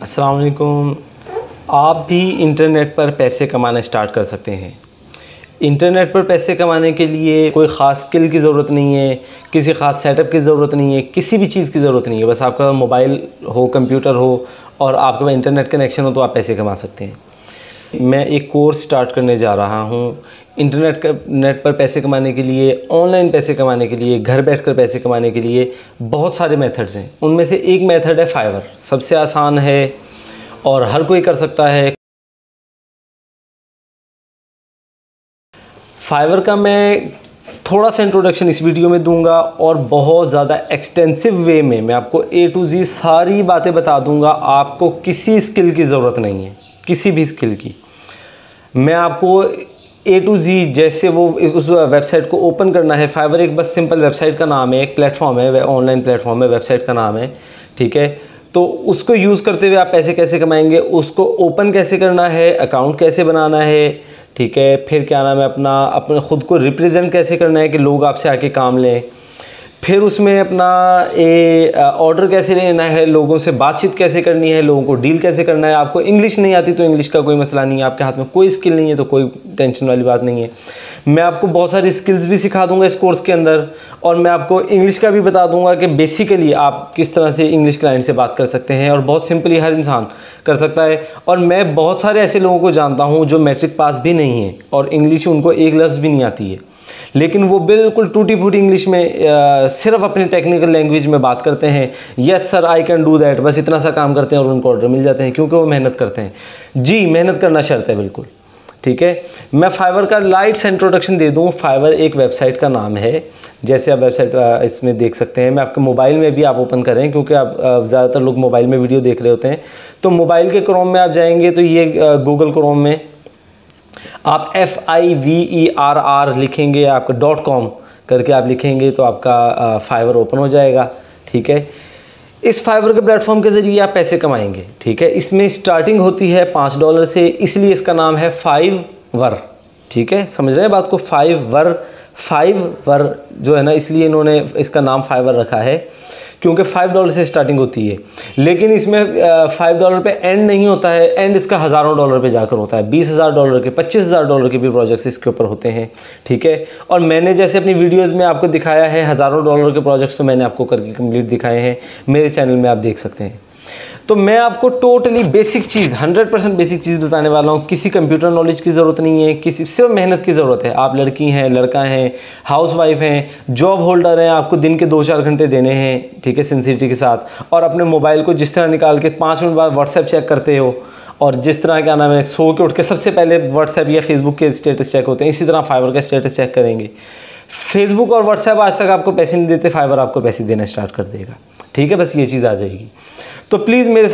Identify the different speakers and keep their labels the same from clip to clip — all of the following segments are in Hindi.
Speaker 1: अस्सलाम वालेकुम। आप भी इंटरनेट पर पैसे कमाना स्टार्ट कर सकते हैं। इंटरनेट पर पैसे कमाने के लिए कोई ख़ास स्किल की ज़रूरत नहीं है, किसी ख़ास सेटअप की ज़रूरत नहीं है, किसी भी चीज़ की ज़रूरत नहीं है। बस आपका मोबाइल हो, कंप्यूटर हो और आपके पास इंटरनेट कनेक्शन हो तो आप पैसे कमा सकते हैं। मैं एक कोर्स स्टार्ट करने जा रहा हूँ नेट पर पैसे कमाने के लिए, ऑनलाइन पैसे कमाने के लिए, घर बैठकर पैसे कमाने के लिए बहुत सारे मेथड्स हैं। उनमें से एक मेथड है फाइवर। सबसे आसान है और हर कोई कर सकता है। फाइवर का मैं थोड़ा सा इंट्रोडक्शन इस वीडियो में दूंगा और बहुत ज़्यादा एक्सटेंसिव वे में मैं आपको A to Z सारी बातें बता दूंगा। आपको किसी स्किल की ज़रूरत नहीं है, किसी भी स्किल की। मैं आपको A to Z जैसे वो उस वेबसाइट को ओपन करना है। फाइवर एक बस सिंपल वेबसाइट का नाम है, एक प्लेटफॉर्म है, ऑनलाइन प्लेटफॉर्म है, वेबसाइट का नाम है, ठीक है। तो उसको यूज़ करते हुए आप पैसे कैसे कमाएंगे, उसको ओपन कैसे करना है, अकाउंट कैसे बनाना है, ठीक है। फिर क्या नाम है, अपने ख़ुद को रिप्रेजेंट कैसे करना है कि लोग आपसे आके काम लें। फिर उसमें अपना ऑर्डर कैसे लेना है, लोगों से बातचीत कैसे करनी है, लोगों को डील कैसे करना है। आपको इंग्लिश नहीं आती तो इंग्लिश का कोई मसला नहीं है, आपके हाथ में कोई स्किल नहीं है तो कोई टेंशन वाली बात नहीं है। मैं आपको बहुत सारी स्किल्स भी सिखा दूंगा इस कोर्स के अंदर, और मैं आपको इंग्लिश का भी बता दूंगा कि बेसिकली आप किस तरह से इंग्लिश क्लाइंट से बात कर सकते हैं, और बहुत सिंपली हर इंसान कर सकता है। और मैं बहुत सारे ऐसे लोगों को जानता हूं जो मैट्रिक पास भी नहीं है और इंग्लिश उनको एक लफ्ज़ भी नहीं आती है, लेकिन वो बिल्कुल टूटी फूटी इंग्लिश में सिर्फ अपनी टेक्निकल लैंग्वेज में बात करते हैं। Yes sir I can do that, बस इतना सा काम करते हैं और उनको ऑर्डर मिल जाते हैं, क्योंकि वो मेहनत करते हैं। जी, मेहनत करना शर्त है, बिल्कुल ठीक है। मैं फाइवर का लाइट सा इंट्रोडक्शन दे दूं। फाइवर एक वेबसाइट का नाम है, जैसे आप वेबसाइट इसमें देख सकते हैं। मैं आपके मोबाइल में भी आप ओपन करें, क्योंकि आप ज़्यादातर लोग मोबाइल में वीडियो देख रहे होते हैं। तो मोबाइल के क्रोम में आप जाएंगे तो ये गूगल क्रोम में आप FIVERR लिखेंगे, आपका .com करके आप लिखेंगे तो आपका फाइवर ओपन हो जाएगा, ठीक है। इस फाइवर के प्लेटफॉर्म के ज़रिए आप पैसे कमाएंगे, ठीक है। इसमें स्टार्टिंग होती है $5 से, इसलिए इसका नाम है फाइवर, ठीक है। समझ रहे हैं बात को, फाइवर जो है ना, इसलिए इन्होंने इसका नाम फाइवर रखा है, क्योंकि $5 से स्टार्टिंग होती है। लेकिन इसमें $5 पे एंड नहीं होता है, एंड इसका हज़ारों डॉलर पे जाकर होता है। $20,000 के, $25,000 के भी प्रोजेक्ट्स इसके ऊपर होते हैं, ठीक है। और मैंने जैसे अपनी वीडियोस में आपको दिखाया है, हज़ारों डॉलर के प्रोजेक्ट्स तो मैंने आपको करके कंप्लीट दिखाए हैं, मेरे चैनल में आप देख सकते हैं। तो मैं आपको टोटली बेसिक चीज़, 100% बेसिक चीज़ बताने वाला हूँ। किसी कंप्यूटर नॉलेज की ज़रूरत नहीं है, किसी सिर्फ मेहनत की ज़रूरत है। आप लड़की हैं, लड़का हैं, हाउसवाइफ हैं, जॉब होल्डर हैं, आपको दिन के 2-4 घंटे देने हैं, ठीक है, सिंसियरिटी के साथ। और अपने मोबाइल को जिस तरह निकाल के 5 मिनट बाद व्हाट्सएप चेक करते हो, और जिस तरह क्या नाम है, सो के उठ के सबसे पहले व्हाट्सएप या फेसबुक के स्टेटस चेक होते हैं, इसी तरह फाइवर का स्टेटस चेक करेंगे। फेसबुक और व्हाट्सएप आज तक आपको पैसे नहीं देते, फाइवर आपको पैसे देना स्टार्ट कर देगा, ठीक है। बस ये चीज़ आ जाएगी। तो प्लीज़ मेरे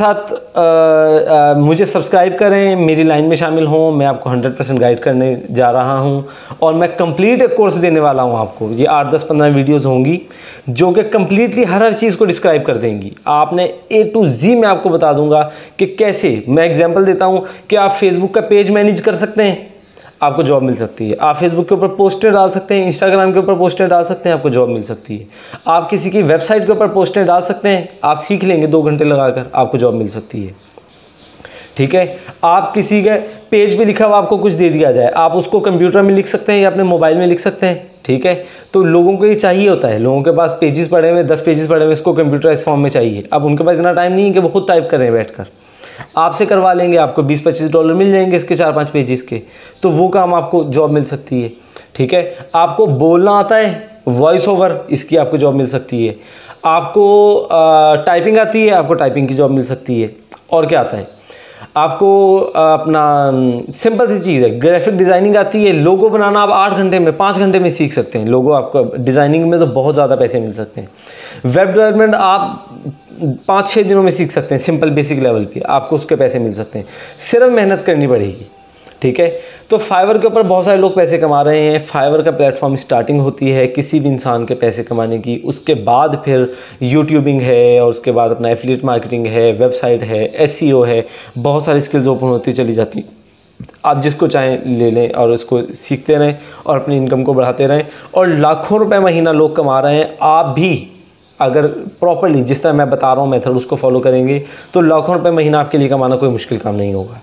Speaker 1: साथ मुझे सब्सक्राइब करें, मेरी लाइन में शामिल हों। मैं आपको 100% गाइड करने जा रहा हूं, और मैं कंप्लीट एक कोर्स देने वाला हूं आपको। ये 8-10-15 वीडियोस होंगी जो कि कंप्लीटली हर चीज़ को डिस्क्राइब कर देंगी। आपने A to Z मैं आपको बता दूंगा कि कैसे। मैं एग्जांपल देता हूं कि आप फेसबुक का पेज मैनेज कर सकते हैं, आपको जॉब मिल सकती है। आप फेसबुक के ऊपर पोस्टें डाल सकते हैं, इंस्टाग्राम के ऊपर पोस्टें डाल सकते हैं, आपको जॉब मिल सकती है। आप किसी की वेबसाइट के ऊपर पोस्टें डाल सकते हैं, आप सीख लेंगे 2 घंटे लगाकर, आपको जॉब मिल सकती है, ठीक है। आप किसी के पेज पे लिखा हुआ आपको कुछ दे दिया जाए, आप उसको कंप्यूटर में लिख सकते हैं या अपने मोबाइल में लिख सकते हैं, ठीक है। तो लोगों को ये चाहिए होता है, लोगों के पास पेजेस पड़े हुए, 10 पेजेस पड़े हुए, इसको कंप्यूटराइज फॉर्म में चाहिए। अब उनके पास इतना टाइम नहीं है कि वो खुद टाइप करें बैठकर, आपसे करवा लेंगे, आपको $20-25 मिल जाएंगे इसके 4-5 पेजेस के, तो वो काम आपको जॉब मिल सकती है, ठीक है। आपको बोलना आता है, वॉइस ओवर, इसकी आपको जॉब मिल सकती है। आपको टाइपिंग आती है, आपको टाइपिंग की जॉब मिल सकती है। और क्या आता है आपको, अपना सिंपल सी चीज़ है, ग्राफिक डिज़ाइनिंग आती है। लोगो बनाना आप 8 घंटे में, 5 घंटे में सीख सकते हैं। लोगो आपको डिज़ाइनिंग में तो बहुत ज़्यादा पैसे मिल सकते हैं। वेब डेवलपमेंट आप 5-6 दिनों में सीख सकते हैं, सिंपल बेसिक लेवल पे आपको उसके पैसे मिल सकते हैं। सिर्फ मेहनत करनी पड़ेगी, ठीक है। तो फाइवर के ऊपर बहुत सारे लोग पैसे कमा रहे हैं। फाइवर का प्लेटफॉर्म स्टार्टिंग होती है किसी भी इंसान के पैसे कमाने की, उसके बाद फिर यूट्यूबिंग है, और उसके बाद अपना एफिलिएट मार्केटिंग है, वेबसाइट है, SEO है, बहुत सारी स्किल्स ओपन होती चली जाती। आप जिसको चाहें ले लें और उसको सीखते रहें और अपनी इनकम को बढ़ाते रहें, और लाखों रुपए महीना लोग कमा रहे हैं। अगर प्रॉपर्ली जिस तरह मैं बता रहा हूँ मेथड उसको फॉलो करेंगे तो लाखों रुपए महीना आपके लिए कमाना कोई मुश्किल काम नहीं होगा।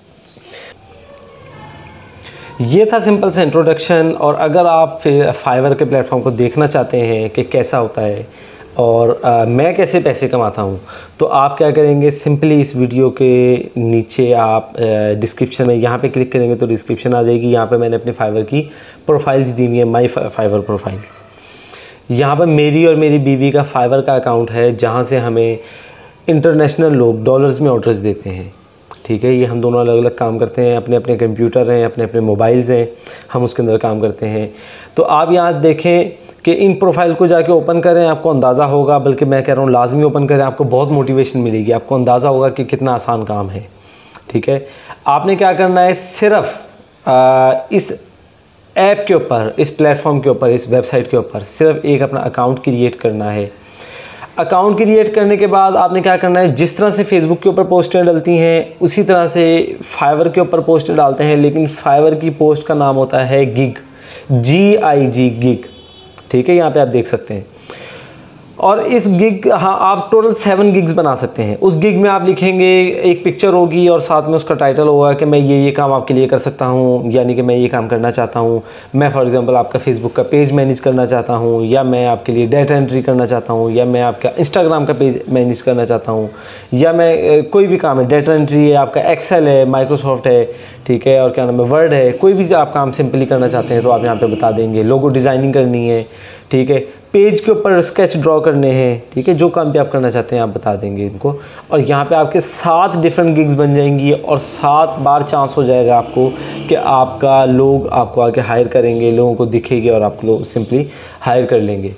Speaker 1: ये था सिंपल सा इंट्रोडक्शन। और अगर आप फाइवर के प्लेटफॉर्म को देखना चाहते हैं कि कैसा होता है और मैं कैसे पैसे कमाता हूँ, तो आप क्या करेंगे, सिंपली इस वीडियो के नीचे आप डिस्क्रिप्शन में यहाँ पे क्लिक करेंगे तो डिस्क्रिप्शन आ जाएगी। यहाँ पे मैंने अपने फाइवर की प्रोफाइल्स दी हुई है, माई फाइवर प्रोफाइल्स। यहाँ पर मेरी और मेरी बीवी का फाइवर का अकाउंट है जहाँ से हमें इंटरनेशनल लोग डॉलर्स में ऑर्डर्स देते हैं। ठीक है, ये हम दोनों अलग अलग काम करते हैं, अपने अपने कंप्यूटर हैं, अपने अपने मोबाइल्स हैं, हम उसके अंदर काम करते हैं। तो आप यहाँ देखें कि इन प्रोफाइल को जाके ओपन करें, आपको अंदाज़ा होगा, बल्कि मैं कह रहा हूँ लाजमी ओपन करें, आपको बहुत मोटिवेशन मिलेगी, आपको अंदाज़ा होगा कि कितना आसान काम है। ठीक है, आपने क्या करना है, सिर्फ इस ऐप के ऊपर, इस प्लेटफॉर्म के ऊपर, इस वेबसाइट के ऊपर सिर्फ एक अपना अकाउंट क्रिएट करना है। अकाउंट क्रिएट करने के बाद आपने क्या करना है, जिस तरह से फेसबुक के ऊपर पोस्टें डलती हैं उसी तरह से फाइवर के ऊपर पोस्टें डालते हैं, लेकिन फाइवर की पोस्ट का नाम होता है गिग, GIG, गिग। ठीक है, यहाँ पे आप देख सकते हैं। और इस गिग, हाँ, आप टोटल 7 गिग्स बना सकते हैं। उस गिग में आप लिखेंगे, एक पिक्चर होगी और साथ में उसका टाइटल होगा कि मैं ये काम आपके लिए कर सकता हूँ, यानी कि मैं ये काम करना चाहता हूँ। मैं फॉर एग्जांपल आपका फेसबुक का पेज मैनेज करना चाहता हूँ, या मैं आपके लिए डेटा एंट्री करना चाहता हूँ, या मैं आपका इंस्टाग्राम का पेज मैनेज करना चाहता हूँ, या मैं कोई भी काम है, डेटा एंट्री है, आपका एक्सेल है, माइक्रोसॉफ्ट है, ठीक है, और क्या नाम है, वर्ड है, कोई भी आप काम सिंपली करना चाहते हैं तो आप यहाँ पे बता देंगे। लोगो डिज़ाइनिंग करनी है, ठीक है, पेज के ऊपर स्केच ड्रॉ करने हैं, ठीक है, जो काम भी आप करना चाहते हैं आप बता देंगे इनको। और यहाँ पे आपके 7 डिफरेंट गिग्स बन जाएंगी और 7 बार चांस हो जाएगा आपको कि आपका लोग आपको आके हायर करेंगे, लोगों को दिखेगी और आप लोग सिंपली हायर कर लेंगे।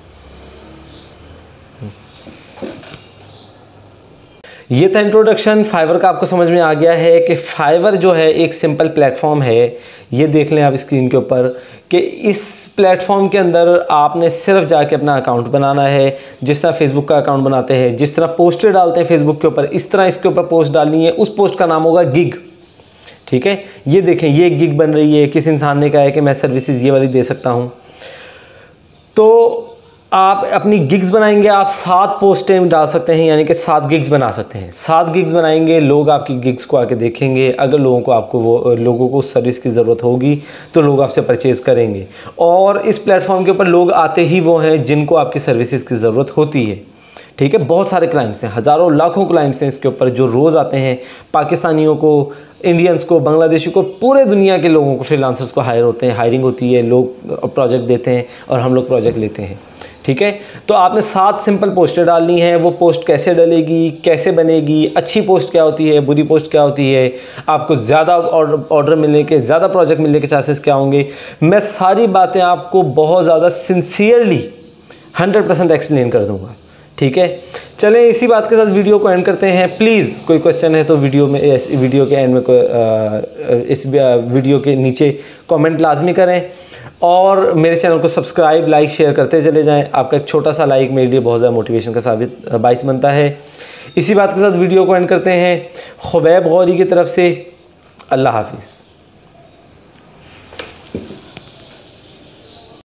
Speaker 1: ये था इंट्रोडक्शन फाइवर का। आपको समझ में आ गया है कि फाइवर जो है एक सिंपल प्लेटफॉर्म है। ये देख लें आप स्क्रीन के ऊपर कि इस प्लेटफॉर्म के अंदर आपने सिर्फ जाके अपना अकाउंट बनाना है, जिस तरह फेसबुक का अकाउंट बनाते हैं, जिस तरह पोस्टें डालते हैं फेसबुक के ऊपर, इस तरह इसके ऊपर पोस्ट डालनी है। उस पोस्ट का नाम होगा गिग। ठीक है, ये देखें, ये गिग बन रही है, किस इंसान ने कहा है कि मैं सर्विसेज ये वाली दे सकता हूँ। तो आप अपनी गिग्स बनाएंगे, आप 7 पोस्टें डाल सकते हैं, यानी कि 7 गिग्स बना सकते हैं। 7 गिग्स बनाएंगे, लोग आपकी गिग्स को आके देखेंगे। अगर लोगों को सर्विस की ज़रूरत होगी तो लोग आपसे परचेज़ करेंगे। और इस प्लेटफॉर्म के ऊपर लोग आते ही वो हैं जिनको आपकी सर्विसेज की ज़रूरत होती है। ठीक है, बहुत सारे क्लाइंट्स हैं, हज़ारों लाखों क्लाइंट्स हैं इसके ऊपर जो रोज़ आते हैं। पाकिस्तानियों को, इंडियंस को, बांग्लादेशी को, पूरे दुनिया के लोगों को, फ्रीलांसर्स को हायर होते हैं, हायरिंग होती है, लोग प्रोजेक्ट देते हैं और हम लोग प्रोजेक्ट लेते हैं। ठीक है, तो आपने 7 सिंपल पोस्टें डालनी है। वो पोस्ट कैसे डलेगी, कैसे बनेगी, अच्छी पोस्ट क्या होती है, बुरी पोस्ट क्या होती है, आपको ज़्यादा ऑर्डर मिलने के, ज़्यादा प्रोजेक्ट मिलने के चांसेस क्या होंगे, मैं सारी बातें आपको बहुत ज़्यादा सिंसियरली 100% एक्सप्लेन कर दूँगा। ठीक है, चलें इसी बात के साथ वीडियो को एंड करते हैं। प्लीज़ कोई क्वेश्चन है तो वीडियो के एंड में इस वीडियो के नीचे कमेंट लाजमी करें और मेरे चैनल को सब्सक्राइब, लाइक, शेयर करते चले जाएं। आपका एक छोटा सा लाइक मेरे लिए बहुत ज़्यादा मोटिवेशन का बाइस बनता है। इसी बात के साथ वीडियो को एंड करते हैं। खुबैब गौरी की तरफ से अल्लाह हाफिज़।